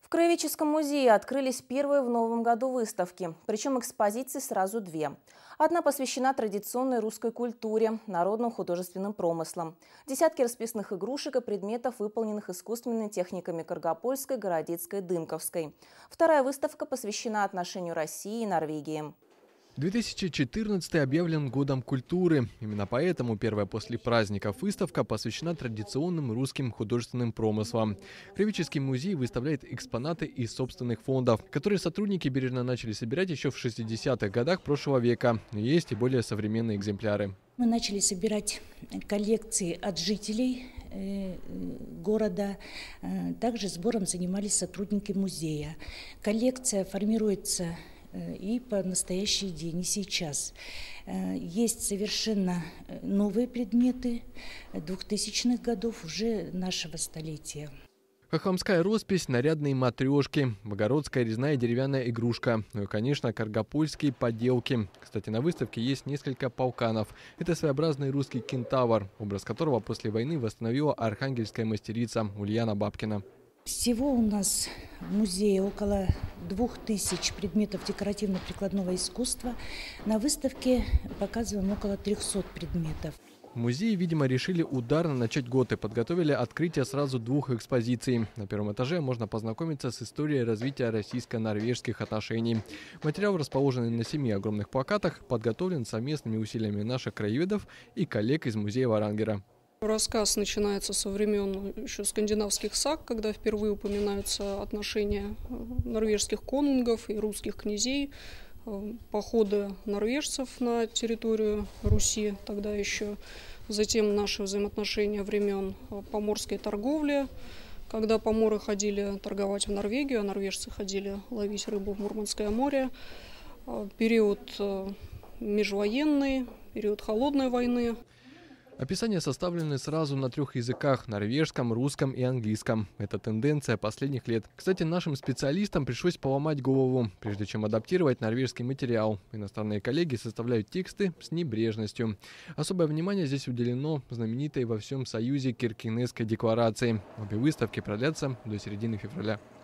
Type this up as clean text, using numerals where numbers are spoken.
В Краеведческом музее открылись первые в новом году выставки, причем экспозиции сразу две. Одна посвящена традиционной русской культуре, народным художественным промыслам. Десятки расписных игрушек и предметов, выполненных искусственными техниками Каргопольской, Городецкой, Дымковской. Вторая выставка посвящена отношению России и Норвегии. 2014 объявлен годом культуры. Именно поэтому первая после праздников выставка посвящена традиционным русским художественным промыслам. Краеведческий музей выставляет экспонаты из собственных фондов, которые сотрудники бережно начали собирать еще в 60-х годах прошлого века. Есть и более современные экземпляры. Мы начали собирать коллекции от жителей города. Также сбором занимались сотрудники музея. Коллекция формируется и по настоящий день, и сейчас. Есть совершенно новые предметы 2000-х годов, уже нашего столетия. Хохломская роспись, нарядные матрешки, богородская резная деревянная игрушка, ну и, конечно, каргопольские поделки. Кстати, на выставке есть несколько полканов. Это своеобразный русский кентавр, образ которого после войны восстановила архангельская мастерица Ульяна Бабкина. Всего у нас в музее около 2000 предметов декоративно-прикладного искусства. На выставке показываем около 300 предметов. В музее, видимо, решили ударно начать год и подготовили открытие сразу двух экспозиций. На первом этаже можно познакомиться с историей развития российско-норвежских отношений. Материал, расположенный на 7 огромных плакатах, подготовлен совместными усилиями наших краеведов и коллег из музея Варангера. Рассказ начинается со времен еще скандинавских саг, когда впервые упоминаются отношения норвежских конунгов и русских князей, походы норвежцев на территорию Руси тогда еще, затем наши взаимоотношения времен поморской торговли, когда поморы ходили торговать в Норвегию, а норвежцы ходили ловить рыбу в Мурманское море, период межвоенный, период холодной войны. Описания составлены сразу на 3 языках – норвежском, русском и английском. Это тенденция последних лет. Кстати, нашим специалистам пришлось поломать голову, прежде чем адаптировать норвежский материал. Иностранные коллеги составляют тексты с небрежностью. Особое внимание здесь уделено знаменитой во всем Союзе Киркенесской декларации. Обе выставки продлятся до середины февраля.